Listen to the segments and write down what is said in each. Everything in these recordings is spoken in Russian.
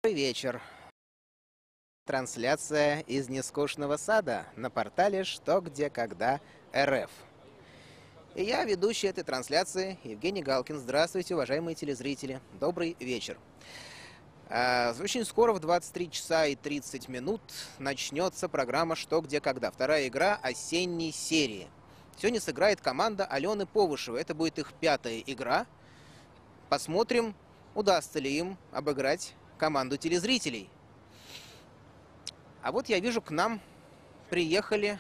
Добрый вечер. Трансляция из нескучного сада на портале «Что, где, когда. РФ». И я, ведущий этой трансляции, Евгений Галкин. Здравствуйте, уважаемые телезрители. Добрый вечер. Очень скоро в 23 часа и 30 минут начнется программа «Что, где, когда». Вторая игра осенней серии. Сегодня сыграет команда Алены Повышевой. Это будет их пятая игра. Посмотрим, удастся ли им обыграть команду телезрителей. А вот я вижу, к нам приехали.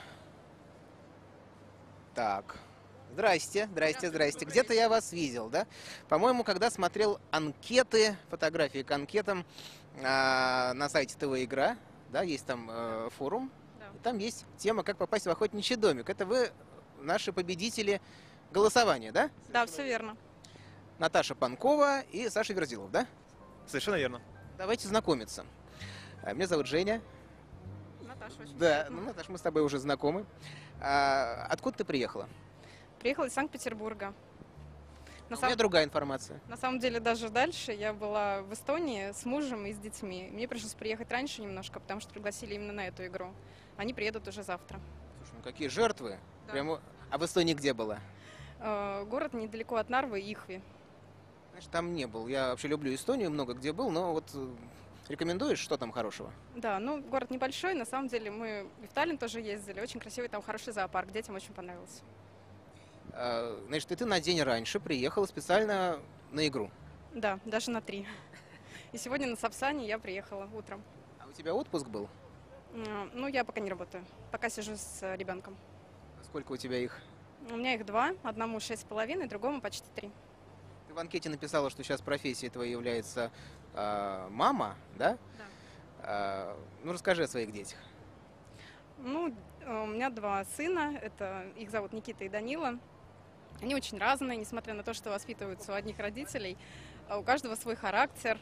Так. Здрасте, здрасте, здрасте. Где-то я вас видел, да? По-моему, когда смотрел анкеты, фотографии к анкетам на сайте ТВ Игра, да, есть там форум, Да. и там есть тема «Как попасть в охотничий домик». Это вы наши победители голосования, да? Да, все верно. Наташа Панкова и Саша Верзилов, да? Совершенно верно. Давайте знакомиться. Меня зовут Женя. Наташа, очень Да, приятно. ну, Наташ, мы с тобой уже знакомы. Откуда ты приехала? Приехала из Санкт-Петербурга. На, У меня другая информация. на самом деле даже дальше я была в Эстонии с мужем и с детьми. Мне пришлось приехать раньше немножко, потому что пригласили именно на эту игру. Они приедут уже завтра. Слушай, ну какие жертвы. Да. Прямо... А в Эстонии где была? Город недалеко от Нарвы, Ихви. Знаешь, там не был. Я вообще люблю Эстонию, много где был, но вот рекомендуешь, что там хорошего? Да, ну город небольшой, на самом деле мы и в Таллин тоже ездили. Очень красивый, там хороший зоопарк, детям очень понравился. Значит, и ты на день раньше приехала специально на игру. Да, даже на 3. И сегодня на Сапсане я приехала утром. А у тебя отпуск был? Ну, я пока не работаю, пока сижу с ребенком. Сколько у тебя их? У меня их 2, одному 6,5, другому почти 3. Ты в анкете написала, что сейчас профессией твоей является мама, да? Да. Ну, расскажи о своих детях. Ну, у меня 2 сына, их зовут Никита и Данила. Они очень разные, несмотря на то, что воспитываются у одних родителей. У каждого свой характер.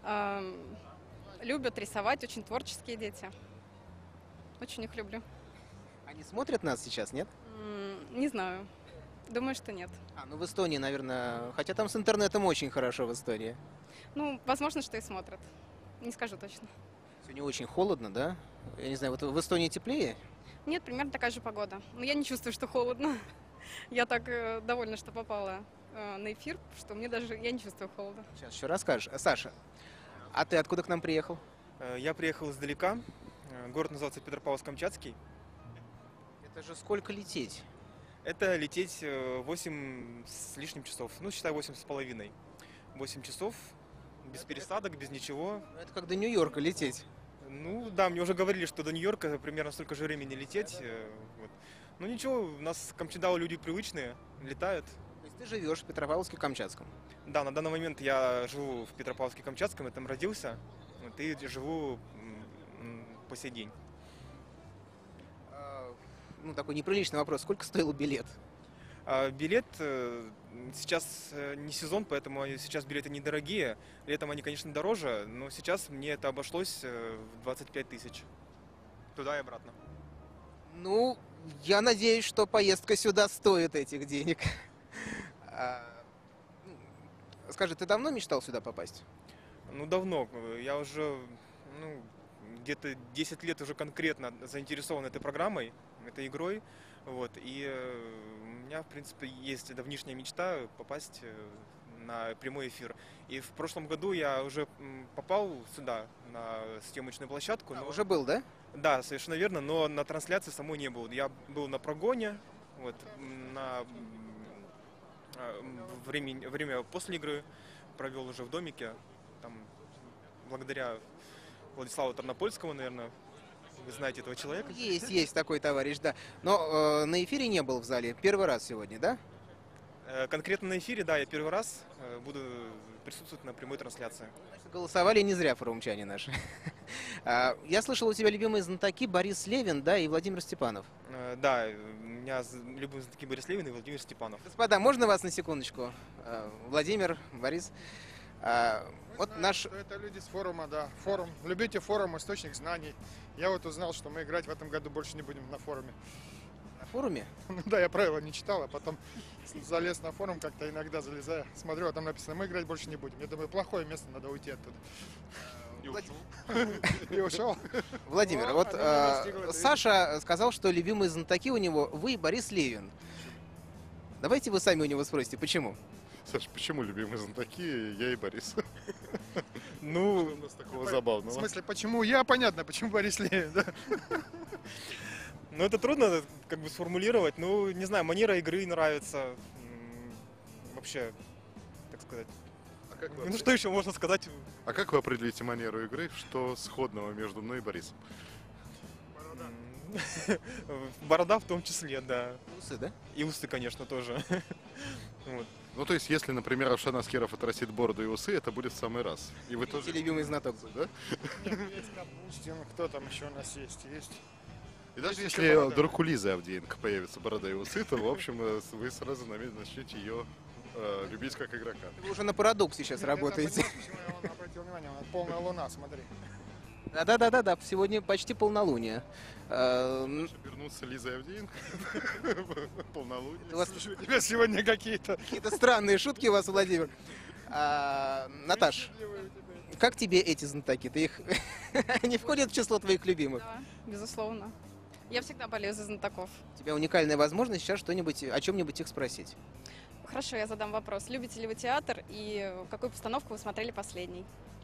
Любят рисовать, очень творческие дети. Очень их люблю. Они смотрят нас сейчас, нет? Не знаю. Думаю, что нет. Ну в Эстонии, наверное, хотя там с интернетом очень хорошо в Эстонии. Ну, возможно, что и смотрят. Не скажу точно. Сегодня очень холодно, да? Я не знаю, вот в Эстонии теплее? Нет, примерно такая же погода. Но я не чувствую, что холодно. Я так довольна, что попала на эфир, что я не чувствую холода. Сейчас еще расскажешь. Саша, а ты откуда к нам приехал? Я приехал издалека. Город называется Петропавловск-Камчатский. Это же сколько лететь? Это лететь 8 с лишним часов. Ну, считай, 8,5. 8 часов, без пересадок, без ничего. Это как до Нью-Йорка лететь. Ну, да, мне уже говорили, что до Нью-Йорка примерно столько же времени лететь. Вот. Ну, ничего, у нас камчадалы люди привычные, летают. То есть ты живешь в Петропавловске-Камчатском? Да, на данный момент я живу в Петропавловске-Камчатском, я там родился. Вот, и живу по сей день. Ну, такой неприличный вопрос. Сколько стоил билет? Билет сейчас не сезон, поэтому сейчас билеты недорогие. Летом они, конечно, дороже, но сейчас мне это обошлось в 25 тысяч. Туда и обратно. Ну, я надеюсь, что поездка сюда стоит этих денег. Скажи, ты давно мечтал сюда попасть? Ну, давно. Я уже где-то 10 лет уже конкретно заинтересован этой программой, этой игрой. Вот. И у меня, в принципе, есть давнишняя мечта попасть на прямой эфир. И в прошлом году я уже попал сюда, на съемочную площадку. Но... Уже был, да? Да, совершенно верно, но на трансляции самой не был. Я был на прогоне, вот, на время после игры провел уже в домике. Там, благодаря Владиславу Тарнопольскому, наверное, вы знаете этого человека. Есть такой товарищ, да. Но на эфире не был в зале. Первый раз сегодня, да? Конкретно на эфире, да, я первый раз буду присутствовать на прямой трансляции. Голосовали не зря форумчане наши. Я слышал, у тебя любимые знатоки Борис Левин, да, и Владимир Степанов. Да, у меня любимые знатоки Борис Левин и Владимир Степанов. Господа, можно вас на секундочку? Владимир, Борис. Вот знаем, наш... что это люди с форума, да. Форум. Любите форум, источник знаний. Я вот узнал, что мы играть в этом году больше не будем на форуме. На форуме? Ну да, я правила не читал, а потом залез на форум, как-то иногда залезаю, смотрю, а там написано, мы играть больше не будем. Я думаю, плохое место, надо уйти оттуда. И ушел. И ушел. Владимир, Ну, вот они меня настигли, это Саша сказал, что любимые знатоки у него вы и Борис Левин. Давайте вы сами у него спросите, почему? Саш, почему любимые знатоки я и Борис? Ну, У нас такого В забавного. смысле, почему я? Понятно, почему Борис Левин, да? ну это трудно как бы сформулировать. Ну, не знаю, манера игры нравится. Вообще, так сказать. Ну что еще можно сказать? А как вы определите манеру игры, что сходного между мной и Борисом? Борода в том числе, да. Усы, да? И усы, конечно, тоже. Вот. Ну, то есть, если, например, Равшан Аскеров отрастит бороду и усы, это будет в самый раз. И вы тоже... Любимый знаток. Да? Есть Капустин, кто там еще у нас есть? И даже Есть еще если борода. вдруг у Лизы Авдеенко появится борода и усы, то, в общем, вы сразу начнете ее любить как игрока. Вы уже на парадоксе сейчас работаете. Это, понимаешь, почему он обратил внимание, он полная луна, смотри. Да, сегодня почти полнолуние. Вернуться Лиза Авдеенко, полнолуние. У вас У тебя сегодня какие-то... какие-то странные шутки у вас, Владимир. Наташ, как тебе эти знатоки? Ты их не входят в число твоих любимых? Да, безусловно. Я всегда болею за знатоков. У тебя уникальная возможность сейчас что-нибудь, о чем-нибудь их спросить. Хорошо, я задам вопрос. Любите ли вы театр и какую постановку вы смотрели последней?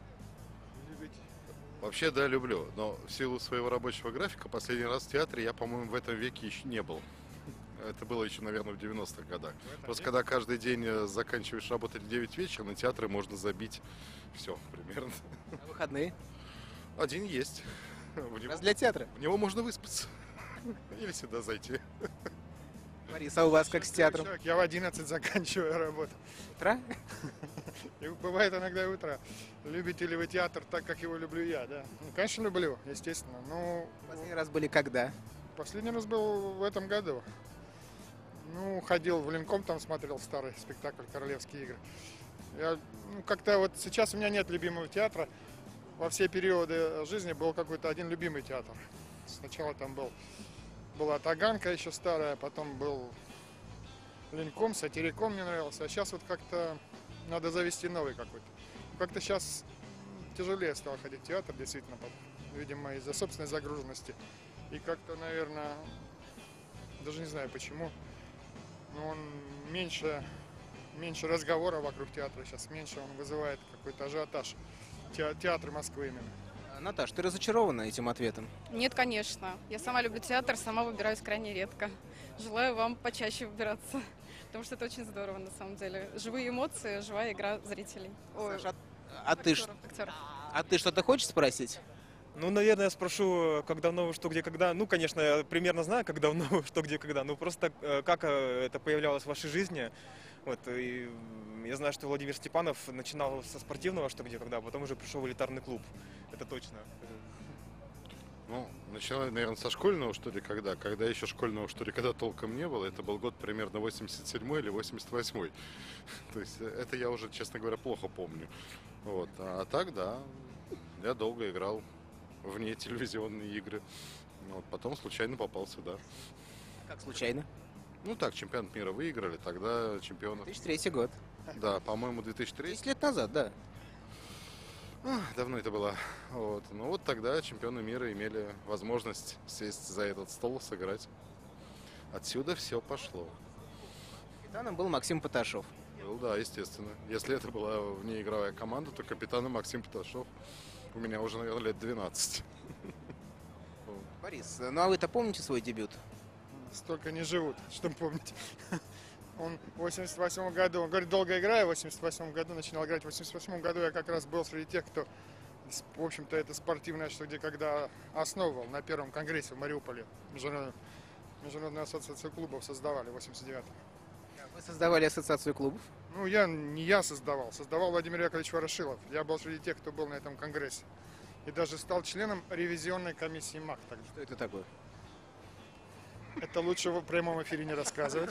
Вообще, да, люблю. Но в силу своего рабочего графика последний раз в театре я, по-моему, в этом веке еще не был. Это было еще, наверное, в 90-х годах. Просто когда каждый день заканчиваешь работать в 9 вечера, на театры можно забить все примерно. На выходные? Один есть. Раз для театра. В него можно выспаться. Или сюда зайти. Борис, а у вас как с театром? Я в 11 заканчиваю работу. Утра? И бывает иногда и утро. Любите ли вы театр так, как его люблю я, да? Ну, конечно, люблю, естественно. Ну, Последний раз были когда? последний раз был в этом году. Ну, ходил в Ленком, там смотрел старый спектакль «Королевские игры». Я, как-то вот сейчас у меня нет любимого театра. Во все периоды жизни был какой-то один любимый театр. Сначала там была Таганка еще старая, потом был Ленком, Сатирикон мне нравился. А сейчас вот как-то надо завести новый какой-то. Как-то сейчас тяжелее стало ходить в театр, действительно, видимо, из-за собственной загруженности. И как-то, наверное, даже не знаю почему, но он меньше разговора вокруг театра сейчас, меньше он вызывает какой-то ажиотаж. Театры Москвы именно. Наташ, ты разочарована этим ответом? Нет, конечно. Я сама люблю театр, сама выбираюсь крайне редко. Желаю вам почаще выбираться, потому что это очень здорово на самом деле. Живые эмоции, живая игра зрителей. Ой, Саша, а ты актеров. что-то хочешь спросить? Ну, наверное, я спрошу, как давно, что, где, когда. Ну, конечно, я примерно знаю, как давно, что, где, когда. Ну, просто как это появлялось в вашей жизни. Вот, и я знаю, что Владимир Степанов начинал со спортивного «Что, где, когда», а потом уже пришел в элитарный клуб. Это точно. Ну, начинали, наверное, со школьного, что ли, когда. Когда еще школьного, что ли, когда толком не было. Это был год примерно 87-й или 88-й. То есть это я уже, честно говоря, плохо помню. Вот. А так, да, я долго играл вне телевизионные игры. Вот. Потом случайно попал сюда. Как случайно? Ну так, чемпионат мира выиграли, тогда чемпионов... 2003 год. Да, по-моему, 2003. 10 лет назад, да. Давно это было. Вот. Ну вот тогда чемпионы мира имели возможность сесть за этот стол, сыграть. Отсюда все пошло. Капитаном был Максим Поташов. Был, да, естественно. Если это была внеигровая команда, то капитаном Максим Поташов у меня уже, наверное, лет 12. Борис, ну а вы-то помните свой дебют? Столько не живут, чтобы помнить. Он в 88 году, он говорит, долго играю, в 88 году начинал играть. В 88 году я как раз был среди тех, кто, в общем-то, это спортивное «Что, где, когда» основывал на первом конгрессе в Мариуполе. Международную ассоциацию клубов создавали в 89-м. Вы создавали ассоциацию клубов? Ну, не я создавал Владимир Яковлевич Ворошилов. Я был среди тех, кто был на этом конгрессе. И даже стал членом ревизионной комиссии МАК тогда. Что это такое? Это лучше в прямом эфире не рассказывать.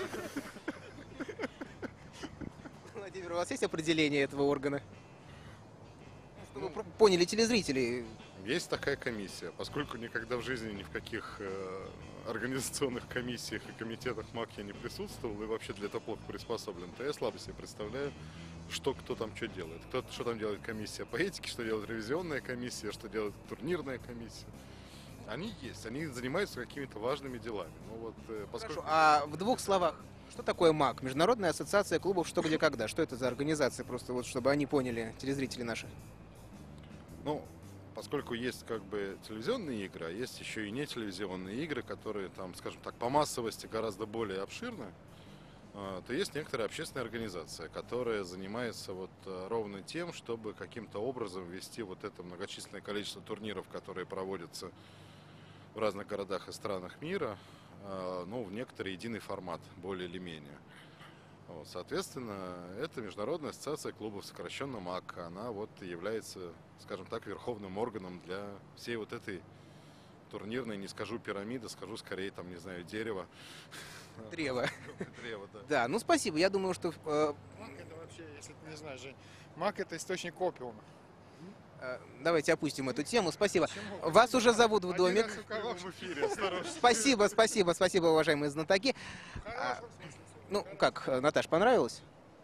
Владимир, у вас есть определение этого органа? Чтобы поняли телезрители. Есть такая комиссия. Поскольку никогда в жизни ни в каких организационных комиссиях и комитетах МАК я не присутствовал и вообще для этого плохо приспособлен, то я слабо себе представляю, что кто там что делает. Что там делает комиссия по этике, что делает ревизионная комиссия, что делает турнирная комиссия. Они есть, они занимаются какими-то важными делами. Ну, вот, поскольку... Хорошо, а в двух словах, что такое МАК? Международная ассоциация клубов «Что, где, когда». Что это за организация? Просто вот, чтобы они поняли, телезрители наши. Ну, поскольку есть как бы телевизионные игры, а есть еще и не телевизионные игры, которые там, скажем так, по массовости гораздо более обширны, то есть некоторая общественная организация, которая занимается вот ровно тем, чтобы каким-то образом вести вот это многочисленное количество турниров, которые проводятся в разных городах и странах мира, ну, в некоторый единый формат, более или менее. Вот, соответственно, это Международная ассоциация клубов, сокращенно МАК. Она вот является, скажем так, верховным органом для всей вот этой турнирной, не скажу пирамиды, скажу скорее, там, не знаю, дерева. Древо. Древо, да. Да, ну спасибо. Я думаю, что... МАК это вообще, если ты не знаешь, Жень, МАК это источник опиума. Давайте опустим эту тему. Спасибо. Вас уже зовут в домик. Один раз уколол. В эфире, осторожно. Спасибо, уважаемые знатоки. В хорошем смысле слова. Ну, как, Наташ, понравилось?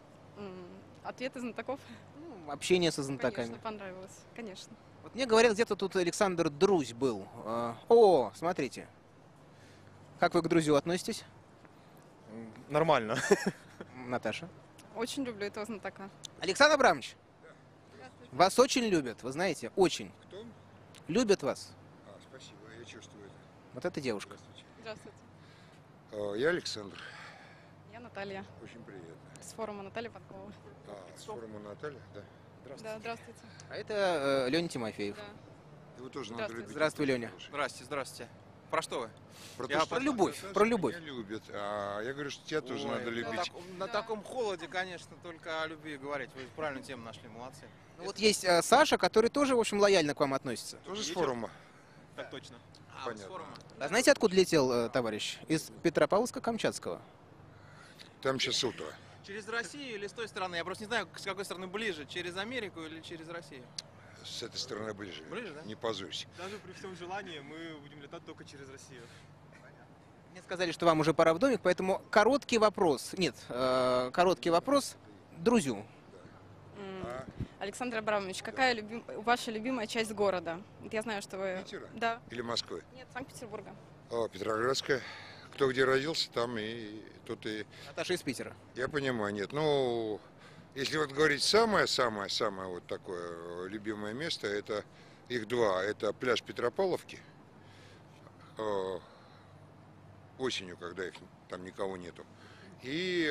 Ответы знатоков? Ну, общение со знатоками. Конечно, понравилось. Конечно. Вот мне говорят, где-то тут Александр Друзь был. О, смотрите. Как вы к Друзю относитесь, Нормально. Наташа? Очень люблю этого знатока. Александр Абрамович, вас очень любят, вы знаете, очень. Кто? Любят вас. Спасибо, я чувствую это. Вот эта девушка. Здравствуйте. Здравствуйте. Я Александр. Я Наталья. Очень приятно. С форума Наталья Подкова. С форума Наталья, да? Да, здравствуйте. А это Леня Тимофеев. Да. Его тоже надо Здравствуйте. любить. Здравствуй, Леня. Здрасте, здрасте. Про что вы? Про Я то, что про любовь, Наташа про любовь. Меня любит. А я говорю, что тебя тоже Ой, надо любить. На таком холоде, конечно, только о любви говорить. Вы правильную тему нашли, молодцы. Ну, вот есть Саша, который тоже, в общем, лояльно к вам относится. Тоже с форума. Так точно. А, Понятно. с форума. А знаете, откуда летел товарищ? Из Петропавловска-Камчатского. Там сейчас утро. Через Россию или с той стороны? Я просто не знаю, с какой стороны ближе. Через Америку или через Россию? С этой стороны ближе. Ближе, да? Не позорься. Даже при всем желании мы будем летать только через Россию. Мне сказали, что вам уже пора в домик, поэтому короткий вопрос. Нет, короткий вопрос Друзю. А? Александр Абрамович, какая ваша любимая часть города? Вот я знаю, что вы... Питера? Да. Или Москвы? Нет, Санкт-Петербурга. Петроградская. Кто где родился, там и тут и... Наташа из Питера. Я понимаю, нет. Ну, если вот говорить самое-самое-самое вот такое любимое место, это их два. Это пляж Петропавловки. Осенью, когда их там никого нету. И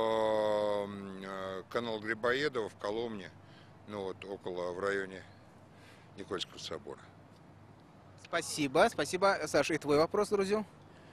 канал Грибоедова в Коломне, ну вот около, в районе Никольского собора. Спасибо, спасибо. Саша, и твой вопрос, Друзю?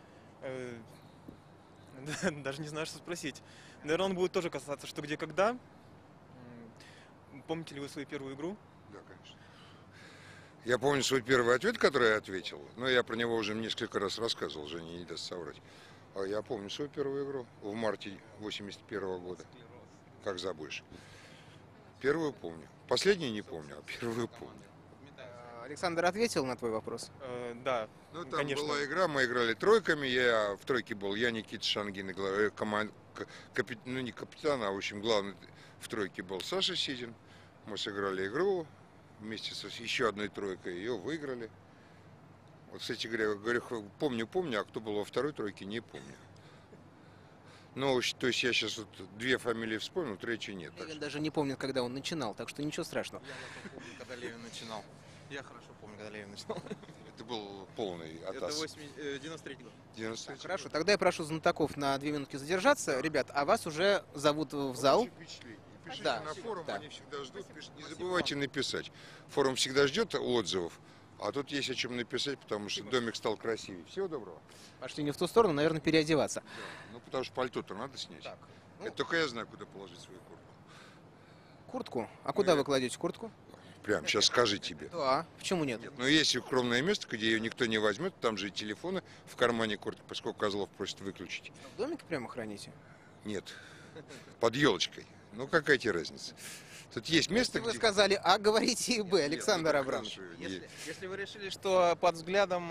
Даже не знаю, что спросить. Наверное, он будет тоже касаться «Что, где, когда». Помните ли вы свою первую игру? Да, конечно. Я помню свой первый ответ, который я ответил, но я про него уже несколько раз рассказывал, Женя не даст соврать. Я помню свою первую игру в марте 81 года. Как забудешь. Первую помню. Последнюю не помню, а первую помню. Александр ответил на твой вопрос? Да, Ну, там конечно. была игра, мы играли тройками, я в тройке был, я Никита Шангин, ну не капитан, а в общем главный в тройке был Саша Сидин. Мы сыграли игру вместе с еще одной тройкой, ее выиграли. Вот, кстати говоря, помню, а кто был во второй тройке, не помню. Ну, то есть я сейчас вот две фамилии вспомнил, третьей нет. Так Левин что... даже не помнит, когда он начинал, так что ничего страшного. Я помню, когда Левин начинал. Я хорошо помню, когда Левин начинал. Это был полный Это атас. 93 год. 93. Хорошо, тогда я прошу знатоков на 2 минутки задержаться. Ребят, а вас уже зовут в зал. Пишите Да. на форум, Да. они всегда ждут. Не забывайте написать. Форум всегда ждет отзывов, а тут есть о чем написать, потому что домик стал красивее. Всего доброго. Пошли не в ту сторону, наверное, переодеваться. Да. Ну, потому что пальто-то надо снять. Так, ну- Это только я знаю, куда положить свою куртку. Куртку? А куда вы кладете куртку? Прям сейчас скажи тебе. Да, почему нет? Но есть укромное место, где ее никто не возьмет, там же и телефоны в кармане куртки, поскольку Козлов просит выключить. В домике прямо храните? Нет, под елочкой. Ну, какая тебе разница? Тут есть место, Если вы где... сказали А, говорите и Б, Нет, Александр это Абрамович. хорошо. Если вы решили, что под взглядом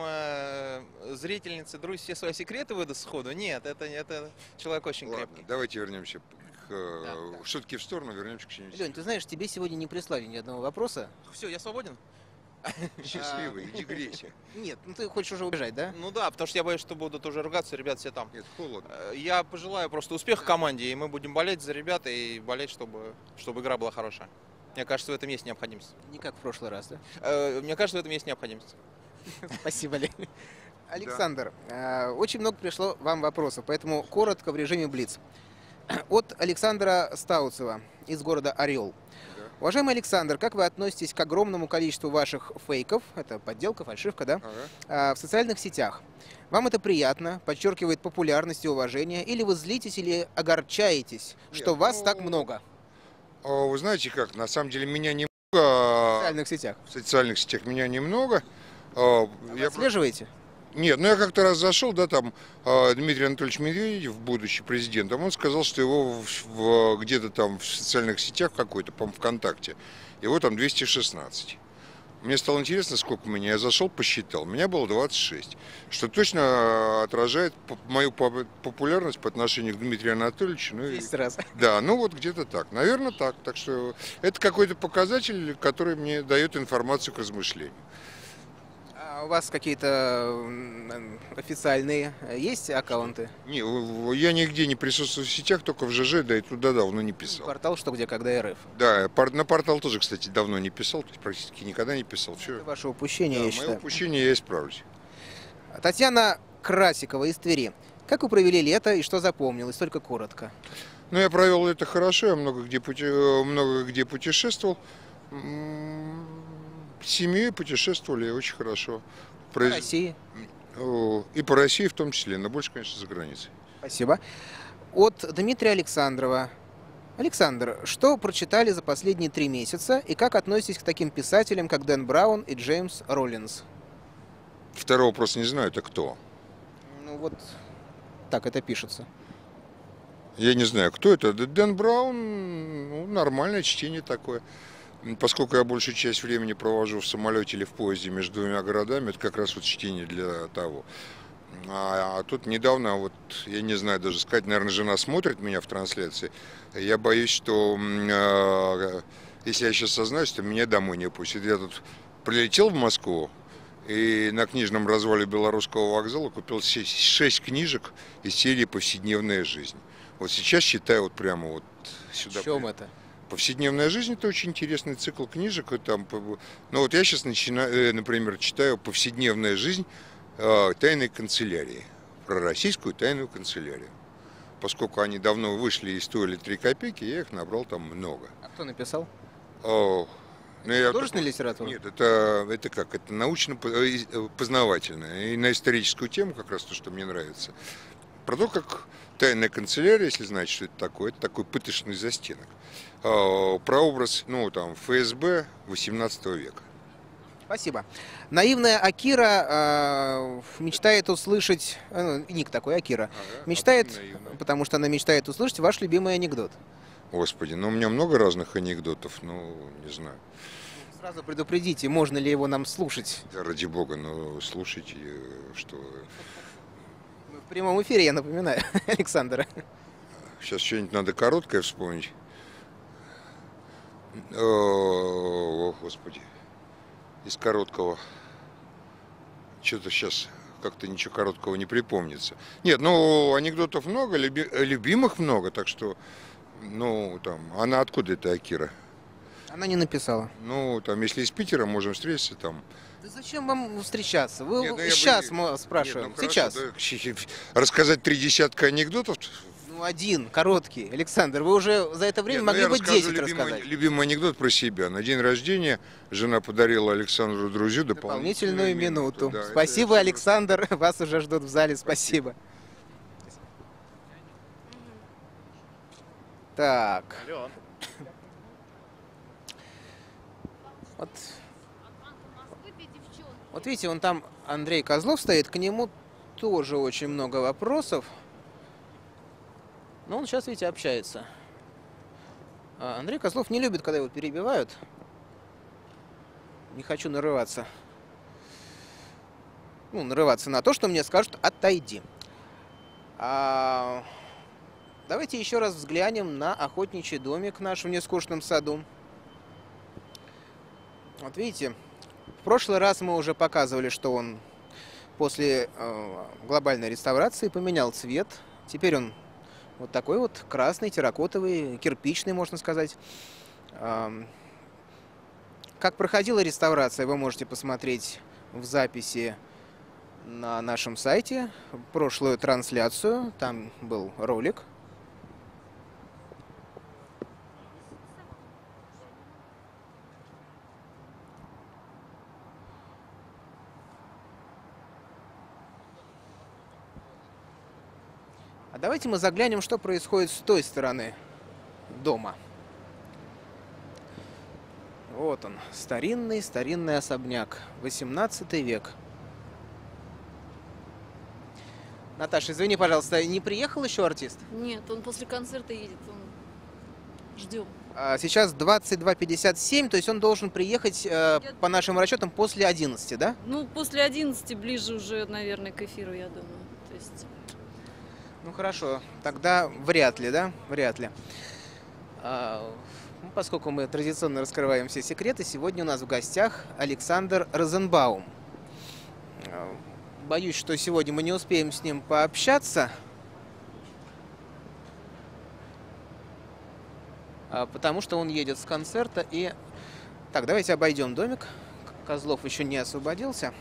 зрительницы Друзь все свои секреты выдаст сходу, нет, это человек очень Ладно, крепкий. давайте вернемся к шутки в сторону, вернемся к чему-нибудь. Лень, ты знаешь, тебе сегодня не прислали ни одного вопроса. Все, я свободен? Счастливый, иди грейся. Нет, ну ты хочешь уже убежать, да? Ну да, потому что я боюсь, что будут уже ругаться, ребят все там. Нет, холодно. Я пожелаю просто успеха команде, и мы будем болеть за ребят и болеть, чтобы игра была хорошая. Мне кажется, в этом есть необходимость. Не как в прошлый раз, да? Мне кажется, в этом есть необходимость. Спасибо, Лень. Александр, очень много пришло вам вопросов, поэтому коротко в режиме Блиц. От Александра Стауцева из города Орел. Да. Уважаемый Александр, как вы относитесь к огромному количеству ваших фейков, это подделка, фальшивка, да, Ага. в социальных сетях? Вам это приятно, подчеркивает популярность и уважение, или вы злитесь или огорчаетесь, что Нет, вас ну, так много Вы знаете как, на самом деле меня в немного, социальных сетях? в социальных сетях меня немного. Вы Я отслеживаете? Нет, ну я как-то раз зашел, да, там Дмитрий Анатольевич Медведев, будущий президентом, он сказал, что его где-то там в социальных сетях какой-то, по-моему, ВКонтакте, его там 216. Мне стало интересно, сколько у меня. Я зашел, посчитал. У меня было 26. Что точно отражает мою популярность по отношению к Дмитрию Анатольевичу. Ну, 10 раз. да, ну вот где-то так. Наверное, так. Так что это какой-то показатель, который мне дает информацию к размышлению. А у вас какие-то официальные есть аккаунты? Не, я нигде не присутствую в сетях, только в ЖЖ, да и туда давно не писал. Портал «Что, где, когда РФ». Да, на портал тоже, кстати, давно не писал, то есть практически никогда не писал. Все. Это ваше упущение, я Мое считаю. упущение я исправлюсь. Татьяна Красикова из Твери. Как вы провели лето и что запомнилось? Только коротко. Ну, я провел это хорошо, я много где путешествовал. С семьей путешествовали очень хорошо. В России. И по России в том числе, но больше, конечно, за границей. Спасибо. От Дмитрия Александрова. Александр, что прочитали за последние 3 месяца и как относитесь к таким писателям, как Дэн Браун и Джеймс Роллинс? Второй вопрос не знаю, это кто? Ну вот так это пишется. Я не знаю, кто это. Дэн Браун, ну, нормальное чтение такое. Поскольку я большую часть времени провожу в самолете или в поезде между двумя городами, это как раз вот чтение для того. А тут недавно, вот, я не знаю даже сказать, наверное, жена смотрит меня в трансляции. Я боюсь, что если я сейчас сознаюсь, то меня домой не пустят. Я тут прилетел в Москву и на книжном развале Белорусского вокзала купил 6 книжек из серии «Повседневная жизнь». Вот сейчас читаю вот прямо вот сюда. В чем это? «Повседневная жизнь» — это очень интересный цикл книжек. И там, ну вот я сейчас начинаю, например, читаю «Повседневная жизнь» тайной канцелярии, про российскую тайную канцелярию. Поскольку они давно вышли и стоили 3 копейки, я их набрал там много. А кто написал? Ну, Художественная литература? Нет, это как? Это научно-познавательное. И на историческую тему как раз то, что мне нравится. Про то, как тайная канцелярия, если знаете, что это такой пыточный застенок. Про образ, ну, там, ФСБ 18 века. Спасибо. Наивная Акира мечтает услышать, ник такой Акира, мечтает, потому что она мечтает услышать ваш любимый анекдот. Господи, ну у меня много разных анекдотов, ну, не знаю. Сразу предупредите, можно ли его нам слушать. Да, ради бога, ну, слушайте, что... В прямом эфире, я напоминаю, Александр. Сейчас что-нибудь надо короткое вспомнить. О, Господи. Из короткого. Что-то сейчас как-то ничего короткого не припомнится. Нет, ну, анекдотов много, любимых много, так что, ну, там, она откуда эта Акира? Она не написала. Ну, там, если из Питера, можем встретиться там. Да зачем вам встречаться? Вы Нет, ну, я сейчас бы- мы спрашиваем. Нет, ну, Сейчас. хорошо, да, рассказать 3 десятка анекдотов. Ну, один, короткий. Александр, вы уже за это время Нет, ну, могли я бы расскажу 10 рассказать. любимый анекдот про себя. На день рождения жена подарила Александру Друзью Дополнительную минуту. Да, Спасибо, это- Александр. Вас уже ждут в зале. Спасибо. Так. Вот видите, он там, Андрей Козлов стоит, к нему тоже очень много вопросов. Но он сейчас, видите, общается. А Андрей Козлов не любит, когда его перебивают. Не хочу нарываться. Ну, нарываться на то, что мне скажут «отойди». Давайте еще раз взглянем на охотничий домик в нашем нескучном саду. Вот видите, в прошлый раз мы уже показывали, что он после глобальной реставрации поменял цвет. Теперь он вот такой вот красный, терракотовый, кирпичный, можно сказать. Как проходила реставрация, вы можете посмотреть в записи на нашем сайте прошлую трансляцию. Там был ролик. А давайте мы заглянем, что происходит с той стороны дома. Вот он, старинный особняк, 18 век. Наташа, извини, пожалуйста, не приехал еще артист? Нет, он после концерта едет, ждем. Сейчас 22:57, то есть он должен приехать, по нашим расчетам, после 11, да? Ну, после 11 ближе уже, наверное, к эфиру, я думаю. То есть... Ну хорошо, тогда вряд ли, да? Вряд ли. Поскольку мы традиционно раскрываем все секреты, сегодня у нас в гостях Александр Розенбаум. Боюсь, что сегодня мы не успеем с ним пообщаться, потому что он едет с концерта. И так, давайте обойдем домик. Козлов еще не освободился.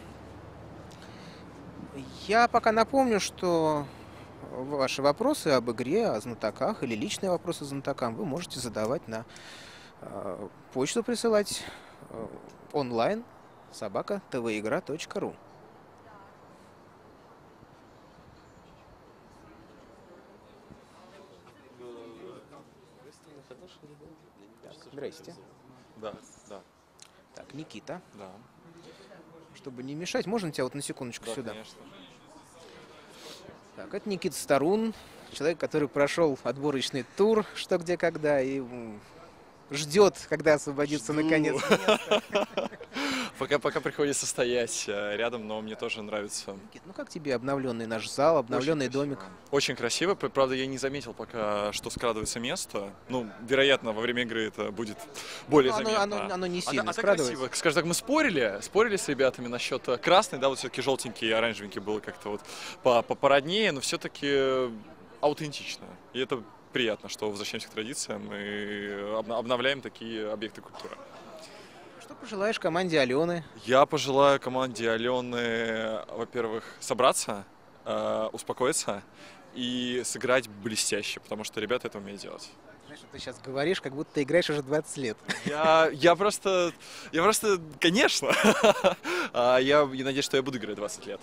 Я пока напомню, что ваши вопросы об игре, о знатоках или личные вопросы знатокам вы можете задавать на почту, присылать онлайн @tvigra.ru. Здрасте. Да, да. Так, Никита. Да. Чтобы не мешать, можно тебя вот на секундочку Да, сюда? конечно. Так, это Никита Старун, человек, который прошел отборочный тур «Что, где, когда» и ждет, когда освободится наконец место. Пока приходится стоять рядом, но мне тоже нравится. Никит, ну как тебе обновленный наш зал, обновленный домик? Очень красиво. Правда, я не заметил пока, что скрадывается место. Ну, вероятно, во время игры это будет более заметно. Оно не сильно так скрадывается. красиво. Скажем так, мы спорили с ребятами насчет красной, да, вот все-таки желтенький и оранжевенький было как-то вот породнее, но все-таки аутентично. И это приятно, что возвращаемся к традициям и обновляем такие объекты культуры. Что пожелаешь команде Алены? Я пожелаю команде Алены, во-первых, собраться, успокоиться и сыграть блестяще, потому что ребята это умеют делать. Знаешь, ты сейчас говоришь, как будто ты играешь уже 20 лет. Я просто, конечно, я надеюсь, что я буду играть 20 лет.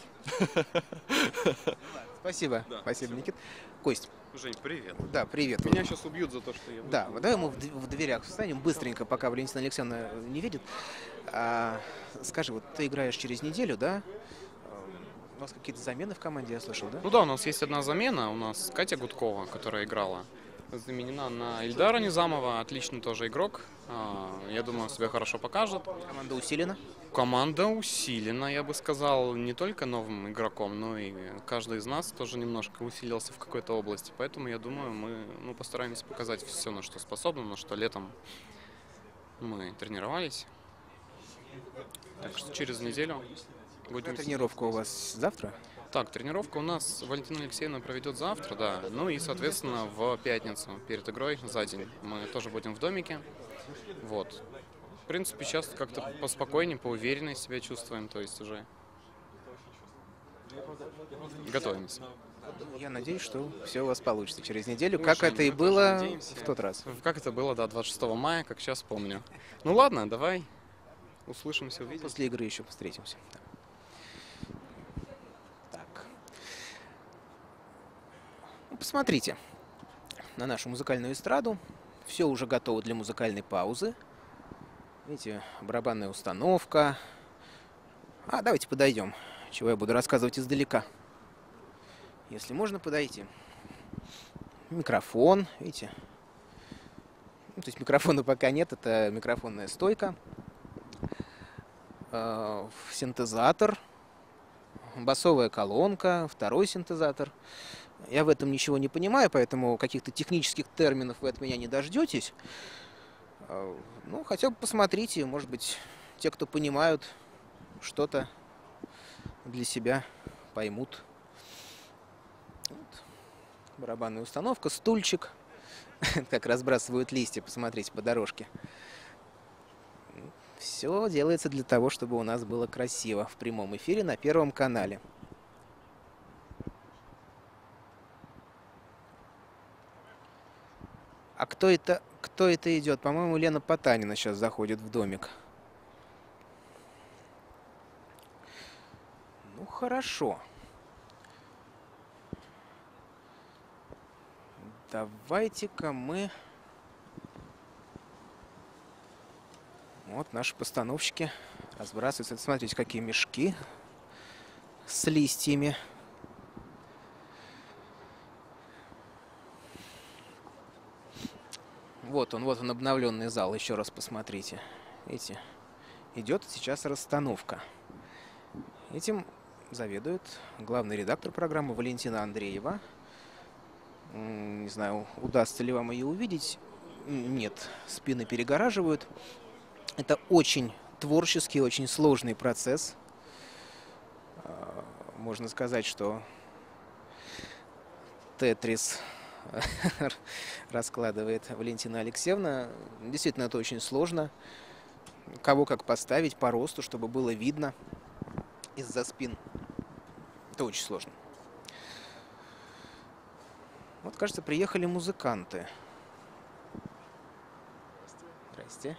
Спасибо, Да, спасибо, спасибо. Никит. Кость. Жень, привет. Да, привет. Меня сейчас убьют за то, что я... Да, давай мы в дверях встанем быстренько, пока Валентина Алексеевна не видит. Скажи, вот ты играешь через неделю, да? У вас какие-то замены в команде, я слышал, да? Ну да, у нас есть одна замена. У нас Катя Гудкова, которая играла, заменена на Ильдара Низамова. Отличный тоже игрок. Я думаю, он себя хорошо покажет. Команда усилена? Команда усилена, я бы сказал, не только новым игроком, но и каждый из нас тоже немножко усилился в какой-то области. Поэтому, я думаю, мы постараемся показать все, на что способны, на что летом мы тренировались. Так что через неделю будем... Тренировка у вас завтра? Так, тренировка у нас Валентина Алексеевна проведет завтра, да. Ну и, соответственно, в пятницу перед игрой за день мы тоже будем в домике. Вот. В принципе, сейчас как-то поспокойнее, поувереннее себя чувствуем, то есть уже готовимся. Я надеюсь, что все у вас получится через неделю, Мы как же это и тоже было надеемся. в тот раз. Как это было, да, 26 мая, как сейчас помню. Ну ладно, давай услышимся, увидимся. После игры еще встретимся. Так. Ну, посмотрите на нашу музыкальную эстраду. Все уже готово для музыкальной паузы. Видите, барабанная установка. Давайте подойдем. Чего я буду рассказывать издалека. Если можно подойти. Микрофон, видите. Ну, то есть микрофона пока нет, это микрофонная стойка. Синтезатор. басовая колонка, второй синтезатор. Я в этом ничего не понимаю, поэтому каких-то технических терминов вы от меня не дождетесь. Ну, хотя бы посмотрите, может быть, те, кто понимают, что-то для себя поймут. Вот. Барабанная установка, стульчик. Как разбрасывают листья, посмотрите, по дорожке. Все делается для того, чтобы у нас было красиво в прямом эфире на Первом канале. А кто это идет? По-моему, Лена Потанина сейчас заходит в домик. Ну, хорошо. Давайте-ка мы... Вот наши постановщики разбрасываются. Смотрите, какие мешки с листьями. Вот он обновленный зал. Еще раз посмотрите. Видите, идет сейчас расстановка. Этим заведует главный редактор программы Валентина Андреева. Не знаю, удастся ли вам ее увидеть. Нет, спины перегораживают. Это очень творческий, очень сложный процесс. Можно сказать, что тетрис раскладывает Валентина Алексеевна. Действительно, это очень сложно. Кого как поставить по росту, чтобы было видно из-за спин. Это очень сложно. Вот, кажется, приехали музыканты. Здрасте.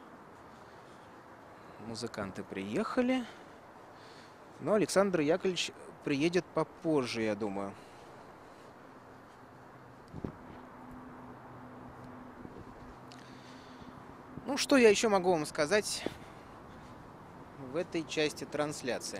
Музыканты приехали. Но Александр Яковлевич приедет попозже, я думаю. Ну, что я еще могу вам сказать в этой части трансляции?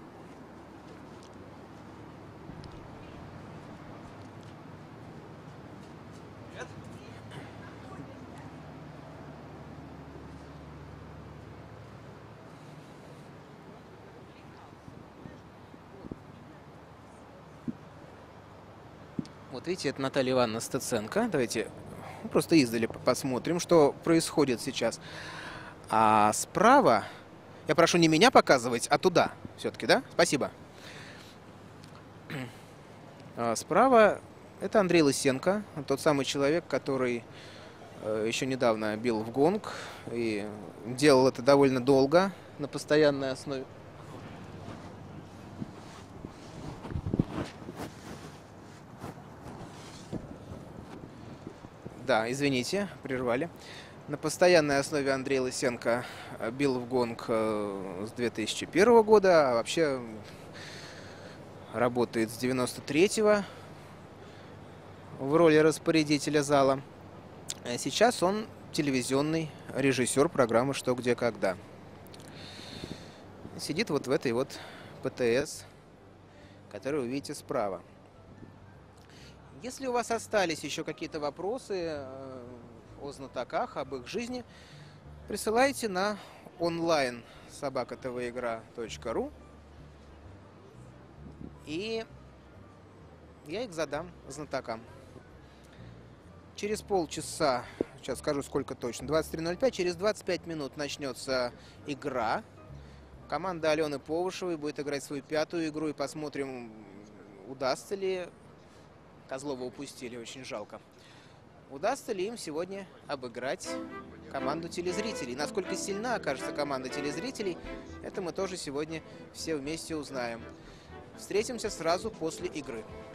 Вот видите, это Наталья Ивановна Стеценко. Давайте просто издали посмотрим, что происходит сейчас. А справа, я прошу не меня показывать, а туда все-таки, да? Спасибо. А справа это Андрей Лысенко, тот самый человек, который еще недавно бил в гонг и делал это довольно долго на постоянной основе. Да, извините, прервали. На постоянной основе Андрей Лысенко бил в гонг с 2001 года, а вообще работает с 93-го в роли распорядителя зала. А сейчас он телевизионный режиссер программы «Что, где, когда». Сидит вот в этой вот ПТС, которую вы видите справа. Если у вас остались еще какие-то вопросы о знатоках, об их жизни, присылайте на online@tvigra.ru, и я их задам знатокам. Через полчаса, сейчас скажу сколько точно, 23:05, через 25 минут начнется игра. Команда Алены Повышевой будет играть свою 5-ю игру, и посмотрим, удастся ли. Козлова упустили, очень жалко. Удастся ли им сегодня обыграть команду телезрителей? Насколько сильна окажется команда телезрителей, это мы тоже сегодня все вместе узнаем. Встретимся сразу после игры.